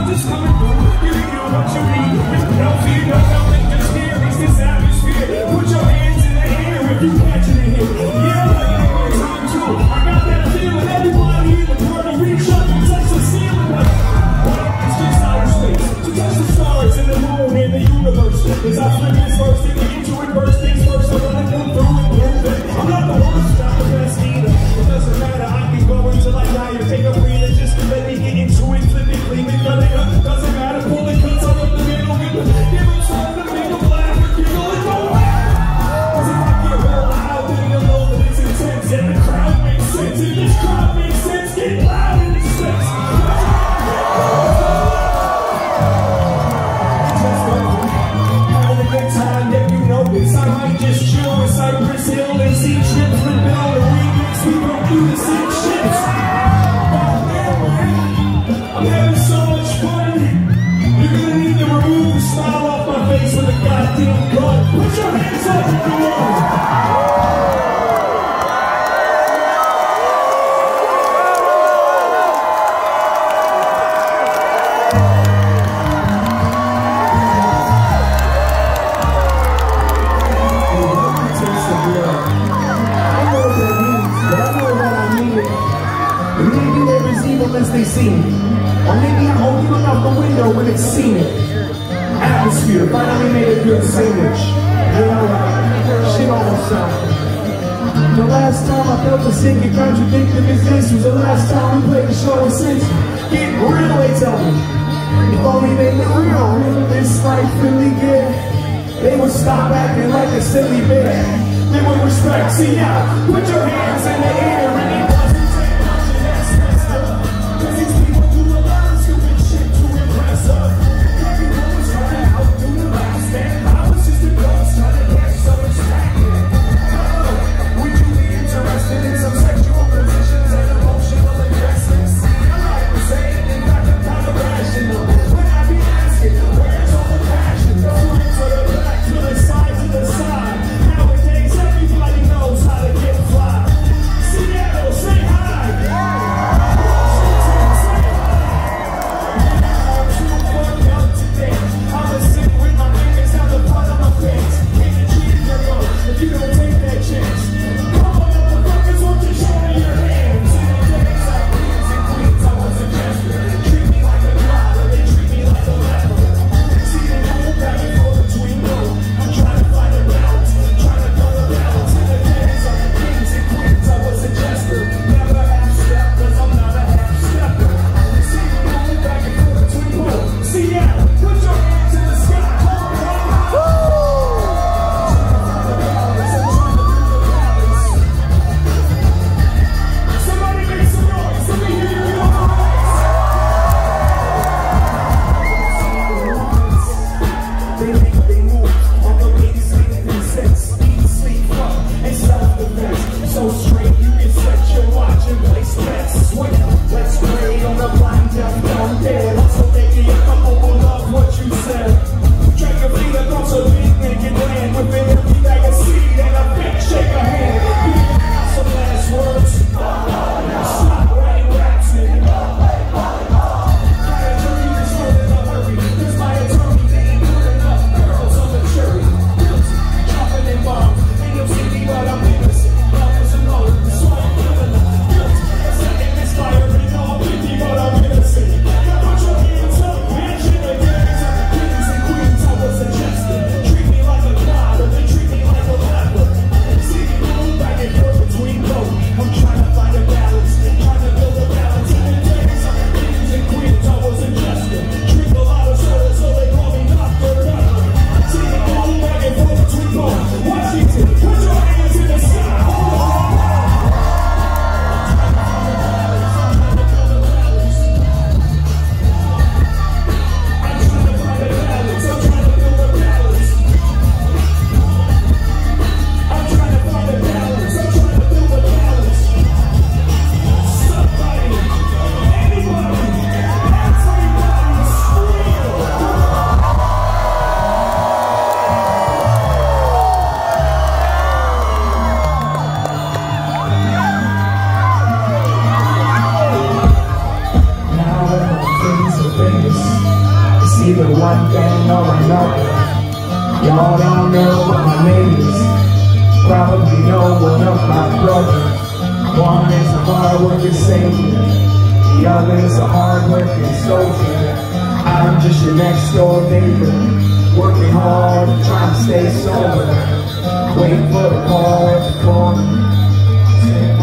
just coming through, giving you what you need. No fear, no nothing, just here is this atmosphere. Put your hands in the air if you catching it here. Yeah, like time too. I got that feeling. Everybody in the party reach up and touch the ceiling. It's just outer space. To touch the stars and the moon and the universe. As I flip this verse and get into it, first things first. I'm gonna come through and prove it. I'm not the worst, not the best either. It doesn't matter. I can go until I die or take a breather just to let me get into it. Flip it, clean it, cut it up. Doesn't matter. Pull the cuts out of the middle. Give them time to make them laugh or giggle and go away. Cause if I get real loud, then you'll know that it's intense. And the crowd makes sense. And this crowd makes sense. Get loud in this sense. I might just chill with Cypress Hill and see trips with Bill the remix. We gon' do the same shit. I'm having so much fun. You're gonna need to remove the smile off my face with a goddamn gun. Put your hands up if you want. As they see me, or maybe I only look out the window when it's scenic. Atmosphere finally made a good sandwich. You know, shit almost sound. The last time I felt a sick and contradictive as this was the last time we played the show since. Get real, they tell me. If only they knew real, this life really good. They would stop acting like a silly bitch. They would respect. See now, put your hands in the air and it doesn't take much of that stress up. Cause these people do a lot of stupid shit to impress us. Everyone was trying to outdo the last man. I was just a ghost trying to catch some extravagant. Would you be interested in some sexual positions and emotional investments? I'm not saying in fact I'm kind of rational. When I be asking, where's all the passion? The front to the back, to the side, to the side. Nowadays everybody knows how to get fly. Seattle, say hi. If you don't take that chance, come on, motherfuckers, won't you show me your hands? In the days like kings and queens, I was a jester. Treat me like a god, or they treat me like a leper. See the moon back and forth between both. I'm trying to find a balance, trying to build a balance. In the days like kings and queens, I was a jester. Never half step, cause I'm not a half stepper. See the moon back and forth between both. Seattle, put your hands in the sky. So straight, you can set your watch and place bets. Let's play on the blind, deaf, dumb, dead. Also making a couple will love what you said. Drag your feet across a big naked land with an empty bag of seed and a big shake of hand. You have some last words. Stop writing raps and my attorney is running a hurry. Cause my attorney ain't good enough girls on the jury. Dropping in bombs, and you'll see me but I'm innocent. one thing all I know, y'all don't know what my name is. Probably know one of my brothers. One is a hard-working savior, the other is a hard-working soldier. I'm just your next-door neighbor, working hard, trying to stay sober. Waiting for the call at the corner.